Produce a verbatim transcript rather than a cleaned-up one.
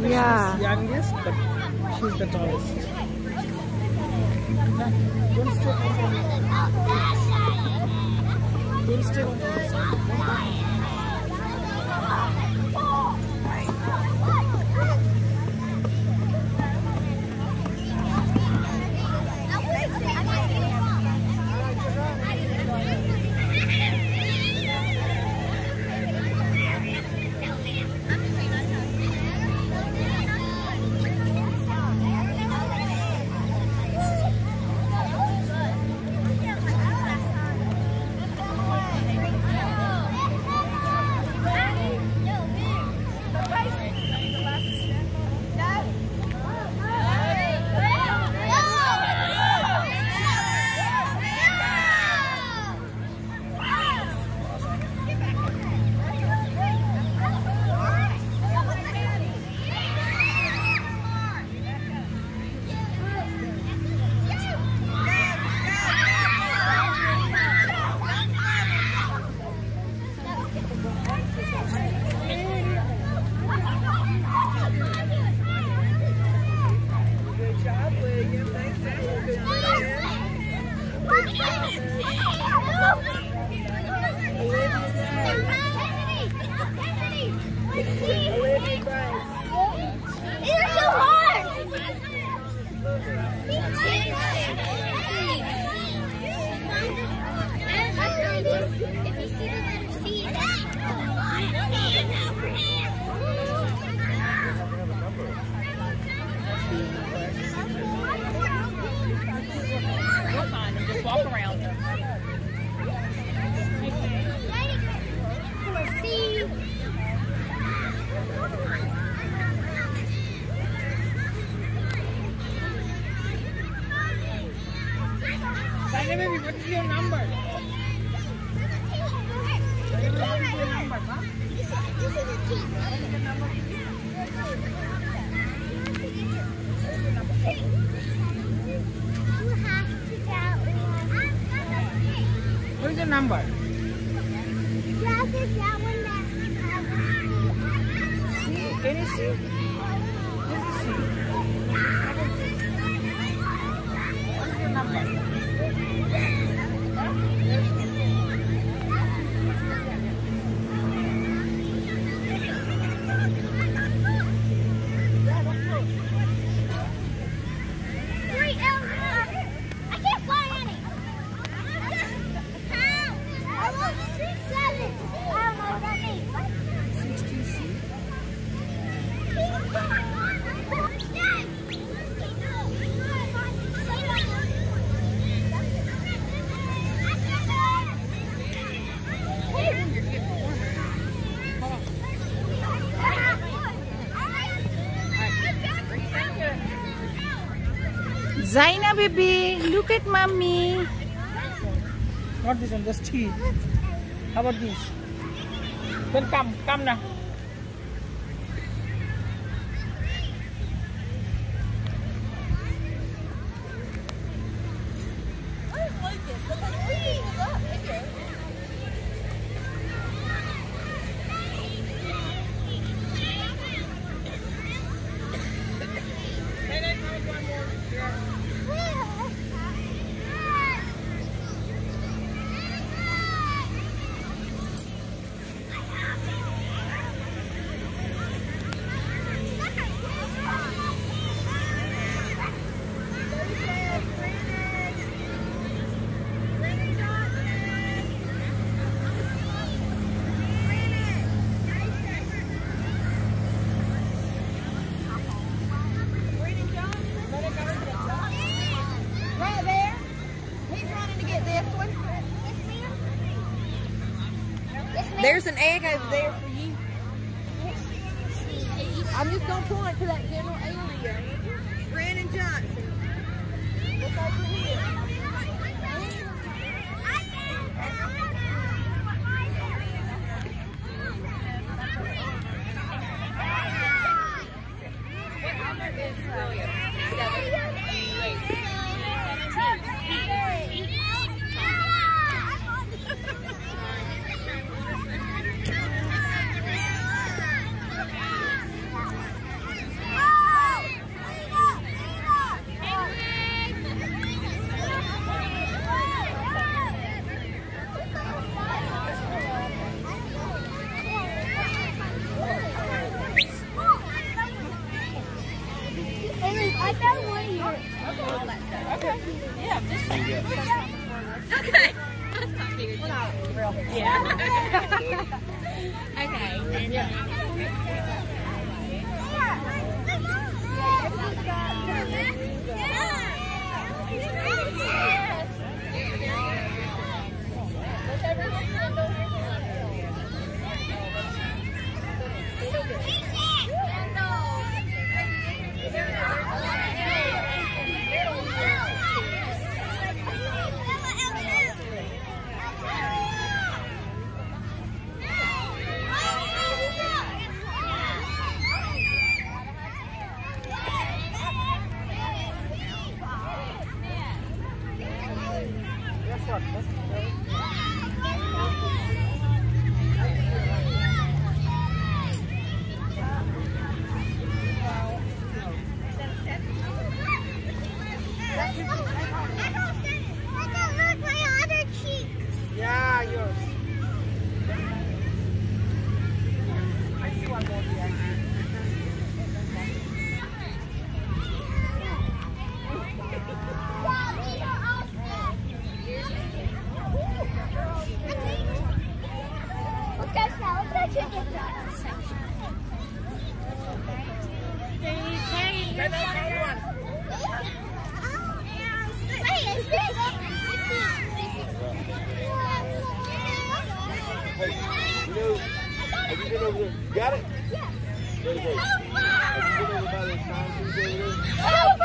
Yeah. She's youngest, but she's the tallest. Don't stay on the Don't stay on the side. Baby, what is your number? What is your number, huh? This is a T. What is your number? What is your number? C? Can you see? This is C. What is your number? Zaina baby, look at mommy. Not this one, just T. How about this? Then come, come now. There's an egg over there for you. I'm just going to point to that general area. Brandon Johnson. Look over here. What number is William? Seven. Wait. Yeah. Okay. And yeah. Yeah, yours. I see one more here. Let's go smell. Let's go check it out. Can I have one? Wait, is this? Hey, you know, have you been over there? Got it? Yeah. There you go. Have you been over by those pine trees over there? Oh,